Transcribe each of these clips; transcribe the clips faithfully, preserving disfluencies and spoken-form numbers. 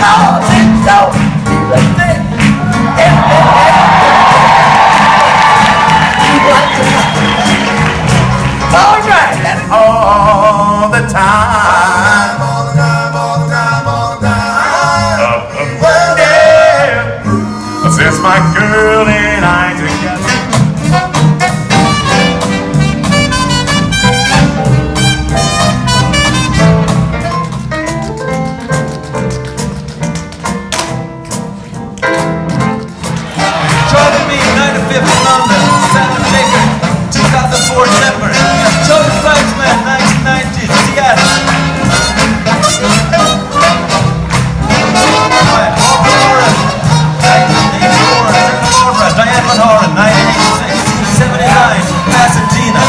cause it's so easy. All right, and all the time, all the time, all the time, all the time. Up, up, well, yeah. Since my girl and I together. Joining me ninety-fifth in London, Santa Baker, two thousand four December. Tony Frenchman, nineteen ninety, Seattle. Right, Barbara Horan, nineteen eighty-four, Santa Barbara. Diane Van Horen, nineteen eighty-six, seventy-nine, Pasadena.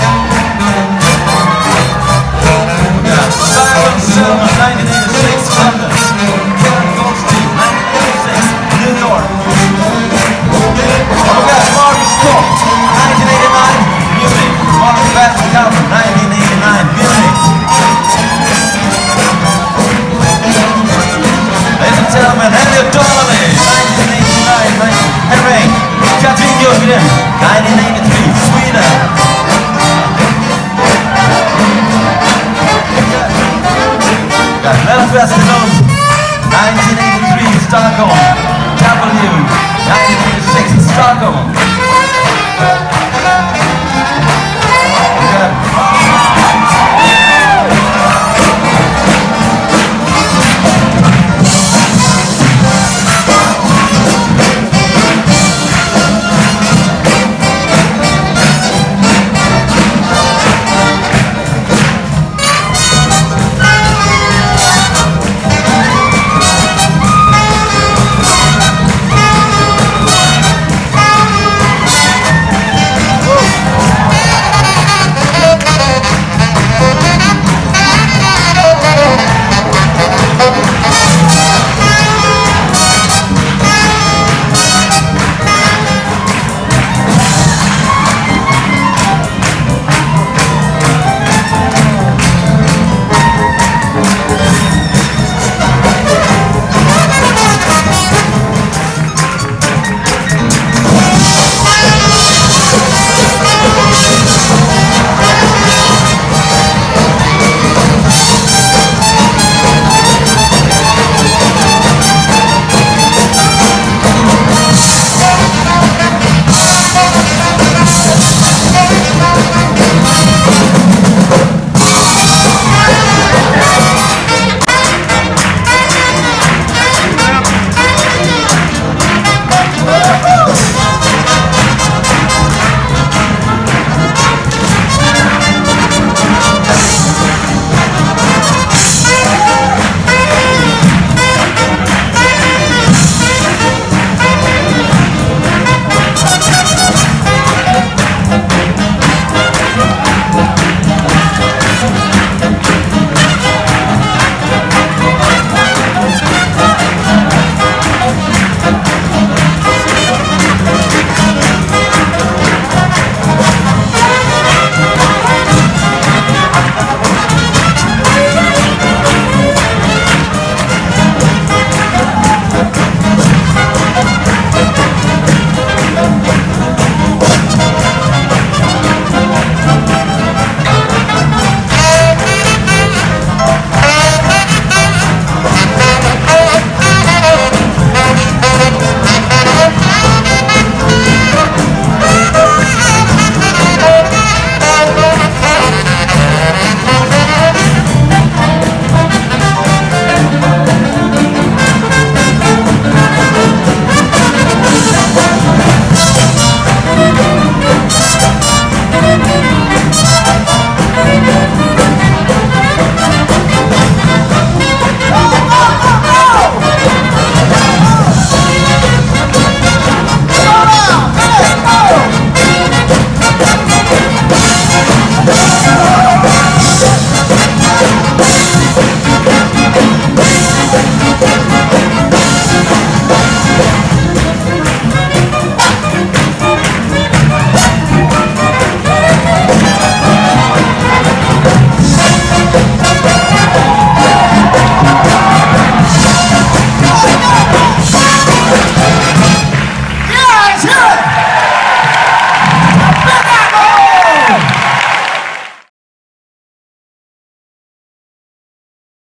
Yeah, Simon Selman, nineteen eighty-six, London. Karen Goldstein, nineteen eighty-six, New York. Oh, we got Marty Scott, nineteen eighty-nine, Munich. Marty Bass nineteen eighty-nine, Munich. Ladies and gentlemen, Elliot Donnelly, nineteen eighty-nine, Henrik Katrin Ljunggren, nineteen eighty-three, Sweden. Got Mel Westerlund, nineteen eighty-three, Stockholm. W, nineteen eighty-six, Stockholm.